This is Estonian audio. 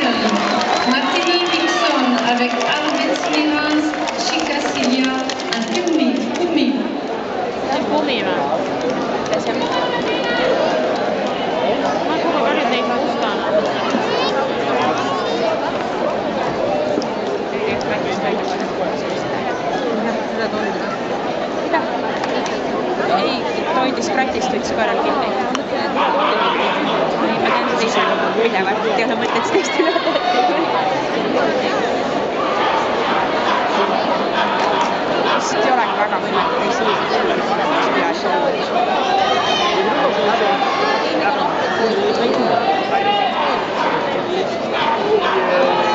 Martini Dixon avec Arvid Smirans, Chica Silja and Pumi. See on Pumi või? Kes on? Ma kuule paljud neid lastaan. Seda tolda. Mida? Ei, toidis kratist võtsi korral kinni. Ma teen seda ise pidevalt, ei ole mõtet teist üle teha. Vist ei olegi väga võimalik teist üle.